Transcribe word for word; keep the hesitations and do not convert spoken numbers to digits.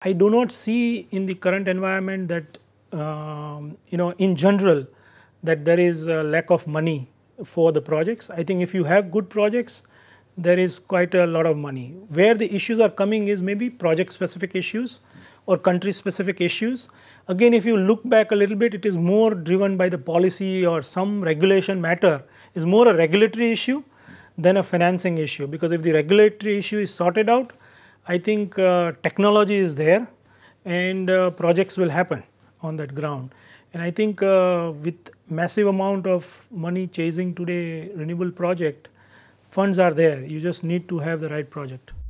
I do not see in the current environment that um, you know in general that there is a lack of money for the projects. I think if you have good projects, there is quite a lot of money. Where the issues are coming is maybe project specific issues or country specific issues. Again, if you look back a little bit, it is more driven by the policy or some regulation matter, is more a regulatory issue than a financing issue, because if the regulatory issue is sorted out, I think uh, technology is there and uh, projects will happen on that ground. And I think uh, with massive amount of money chasing today renewable project, funds are there, you just need to have the right project.